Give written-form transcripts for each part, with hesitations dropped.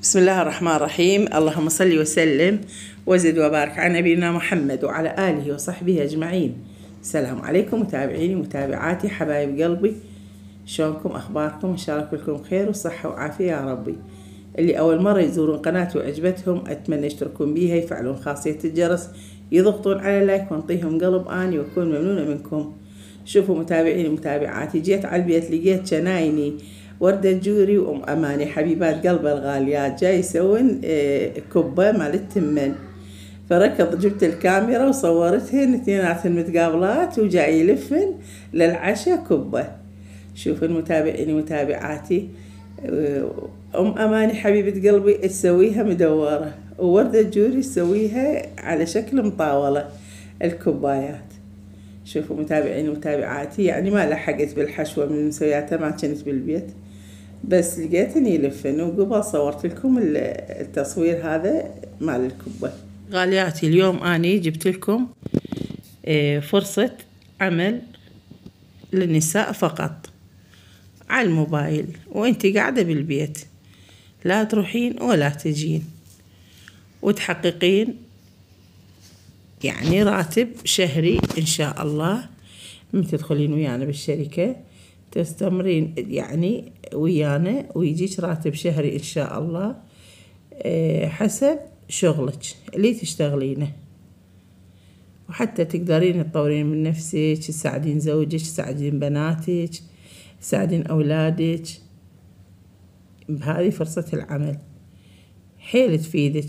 بسم الله الرحمن الرحيم. اللهم صل وسلم وزد وبارك على نبينا محمد وعلى آله وصحبه أجمعين. السلام عليكم متابعيني ومتابعاتي حبايب قلبي، شلونكم أخباركم؟ إن شاء الله كلكم خير وصحة وعافية يا ربي. اللي أول مرة يزورون قناتي وعجبتهم أتمنى يشتركون بيها، يفعلون خاصية الجرس، يضغطون على لايك وانطيهم قلب آني وأكون ممنونة منكم. شوفوا متابعيني ومتابعاتي، جيت على البيت لقيت شنايني وردة جوري وأم أماني حبيبات قلب الغاليات جاي يسوون كبة مال التمن، فركض جبت الكاميرا وصورتهن اثنيناتهن متقابلات وجاي يلفن للعشاء كبة. شوفوا المتابعين ومتابعاتي، أم أماني حبيبة قلبي تسويها مدورة ووردة جوري تسويها على شكل مطاولة الكوبايات. شوفوا متابعين ومتابعاتي، يعني ما لحقت بالحشوة من مسوياتها، ما كنت بالبيت بس لقيتني يلفن، وقبل صورت لكم التصوير هذا مال الكبة. غالياتي اليوم أني جبت لكم فرصة عمل للنساء فقط على الموبايل وانتي قاعدة بالبيت، لا تروحين ولا تجين، وتحققين يعني راتب شهري إن شاء الله. من تدخلين ويانا بالشركة تستمرين يعني ويانا ويجيك راتب شهري إن شاء الله حسب شغلك اللي تشتغلينه، وحتى تقدرين تطورين من نفسك، تساعدين زوجك، تساعدين بناتك، تساعدين أولادك. بهذه فرصة العمل حيل تفيدك،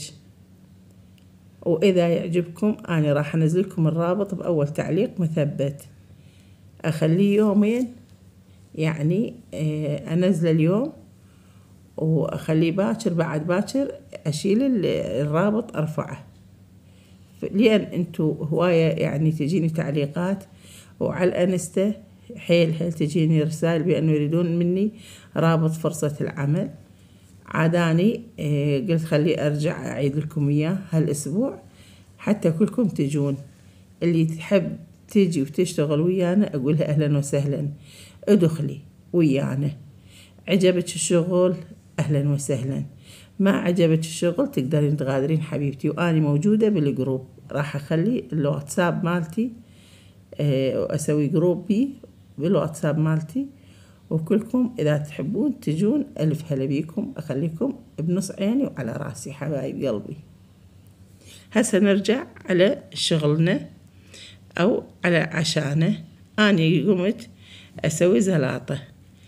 وإذا يعجبكم أنا راح أنزلكم الرابط بأول تعليق مثبت. أخليه يومين، يعني أنزل اليوم وأخليه باكر، بعد باكر أشيل الرابط أرفعه، لأن أنتو هواية يعني تجيني تعليقات وعلى الأنستا حيل تجيني رسائل بأنه يريدون مني رابط فرصة العمل. عاداني قلت خلي أرجع أعيد لكم إياه هالأسبوع حتى كلكم تجون. اللي تحب تيجي وتشتغل ويانا أقولها أهلا وسهلا، ادخلي ويانا. عجبك الشغل أهلا وسهلا، ما عجبك الشغل تقدرين تغادرين حبيبتي، وأنا موجودة بالجروب. راح أخلي الواتساب مالتي وأسوي جروب بي بالواتساب مالتي، وكلكم إذا تحبون تجون ألف هلا بيكم، أخليكم بنص عيني وعلى راسي حبايب قلبي. هسه نرجع على شغلنا أو على عشانه. أنا قمت أسوي زلاطة.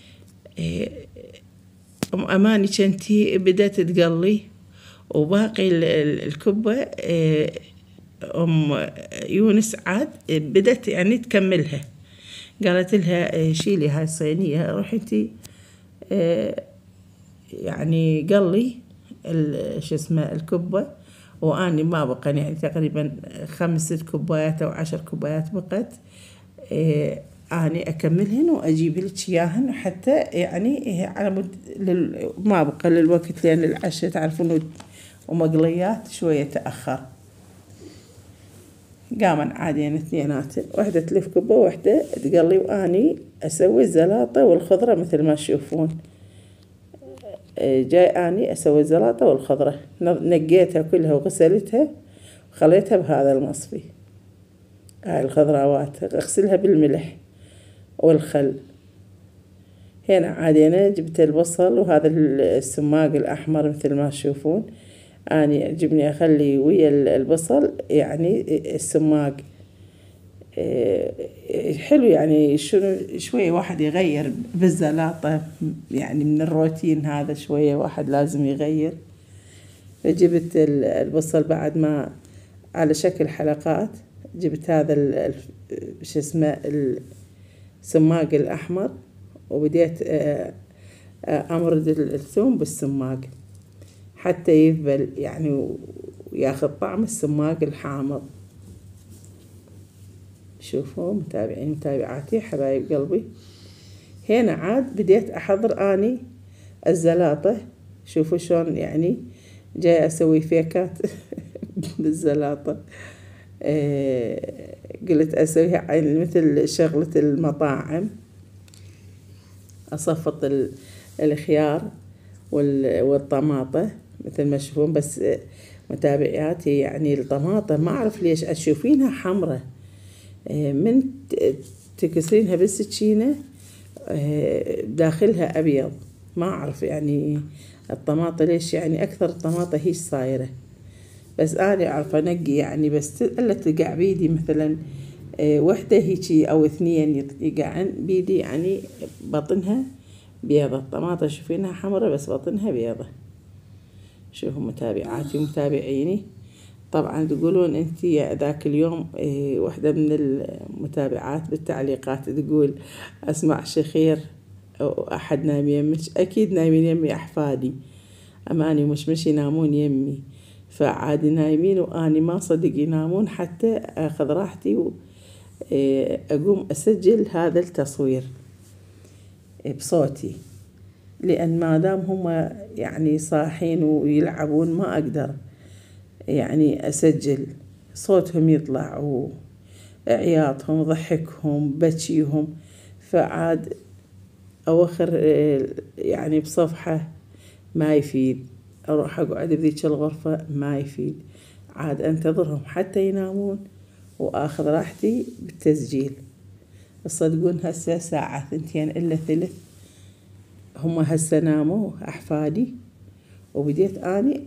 أم أماني كنتي بدأت تقلي، وباقي الكبة أم يونس عاد بدأت يعني تكملها. قالت لها شيلي هاي الصينية، روحي انتي يعني قلي شو اسمه الكبة، وأني ما بقى يعني تقريبا 5 كوبايات أو 10 كوبايات بقت. أني أكملهن وأجيب لك إياهن حتى يعني على مود ما بقى للوقت، لأن العشاء تعرفون ومقليات شوية تأخر. قامن عادين اثنينات، واحدة تلف كبة وواحدة تقلي، وأني أسوي الزلاطة والخضرة مثل ما تشوفون. جاي أني أسوي الزلاطة والخضرة، نقيتها كلها وغسلتها وخليتها بهذا المصفي. هاي الخضروات أغسلها بالملح والخل. هنا عادينا جبت البصل وهذا السماق الأحمر مثل ما تشوفون. أنا يعجبني أخلي ويا البصل يعني السماق حلو، يعني شوية واحد يغير بالزلاطة، يعني من الروتين هذا شوية واحد لازم يغير. فجبت البصل بعد ما على شكل حلقات، جبت هذا شو اسمه السماق الأحمر، وبديت أمرد الثوم بالسماق حتى يذبل يعني وياخذ طعم السماق الحامض. شوفوا متابعين متابعاتي حبايب قلبي، هنا عاد بديت أحضر أني الزلاطة. شوفوا شلون يعني جاي أسوي فيكات بالزلاطة. قلت أسويها مثل شغلة المطاعم. أصفط الخيار والطماطة مثل ما تشوفون. بس متابعاتي يعني الطماطم ما أعرف ليش تشوفينها حمرة، من تكسرينها بالسكينة داخلها أبيض. ما أعرف يعني الطماطة ليش، يعني أكثر الطماطة هيش صايرة. بس أنا أعرف أنقي يعني، بس إلا تقع بيدي مثلا وحدة هيجي أو اثنين يقعن بيدي، يعني بطنها بيضة. الطماطة شوفينها حمرة بس بطنها بيضة. شوفوا متابعاتي ومتابعيني، طبعا تقولون انتي ذاك اليوم واحدة من المتابعات بالتعليقات تقول أسمع شخير أو أحد نايم يمك. أكيد نايمين يمي أحفادي، أماني مش ينامون يمي، فعادي نايمين وأني ما صدق ينامون حتى أخذ راحتي وأقوم أسجل هذا التصوير بصوتي، لأن ما دام هم يعني صاحين ويلعبون ما أقدر يعني أسجل صوتهم يطلع وعياطهم ضحكهم بكيهم. فعاد أوخر يعني بصفحة ما يفيد، أروح أقعد بذيك الغرفة ما يفيد، عاد أنتظرهم حتى ينامون وآخذ راحتي بالتسجيل. تصدقون هسه ساعة 2:03 هم هسه ناموا أحفادي، وبديت أني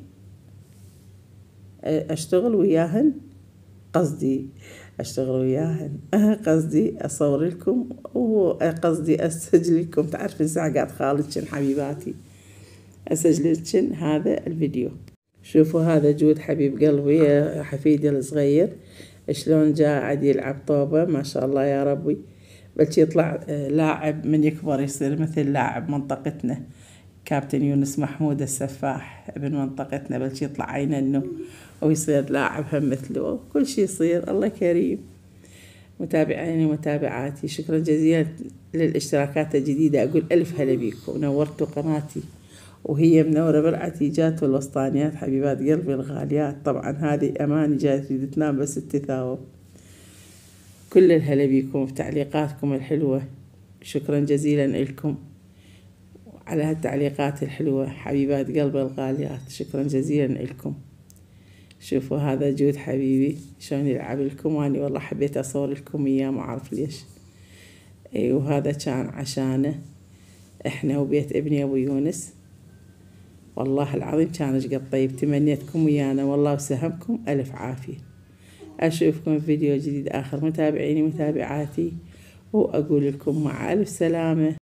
أشتغل وياهن. قصدي أشتغل وياهن قصدي أصور لكم وقصدي أسجل لكم. تعرفين ساعات خالتشن حبيباتي أسجل لكم هذا الفيديو. شوفوا هذا جود حبيب قلبي يا حفيدي الصغير شلون جاء قاعد يلعب طوبة. ما شاء الله يا ربي، بلش يطلع لاعب من يكبر يصير مثل لاعب منطقتنا كابتن يونس محمود السفاح ابن منطقتنا، بلش يطلع عينه ويصير لاعب هم مثله، كل شي يصير. الله كريم. متابعيني ومتابعاتي شكرا جزيلا للاشتراكات الجديدة، أقول ألف هلا بيكم، نورتوا قناتي وهي منورة بالعتيجات والوسطانيات حبيبات قلبي الغاليات. طبعا هذه أماني جاية تريد تنام بس تثاوب. كل الهلا بيكم بتعليقاتكم الحلوة، شكرا جزيلا لكم على هالتعليقات الحلوة حبيبات قلبي الغاليات، شكرا جزيلا لكم. شوفوا هذا جود حبيبي شلون يلعب لكم، واني والله حبيت اصور لكم اياه ما اعرف ليش. وهذا كان عشانه احنا وبيت ابني ابو يونس. والله العظيم كان اشقد طيب، تمنيتكم ويانا والله وسهمكم الف عافية. اشوفكم في فيديو جديد اخر متابعيني متابعاتي، واقول لكم مع الف سلامة.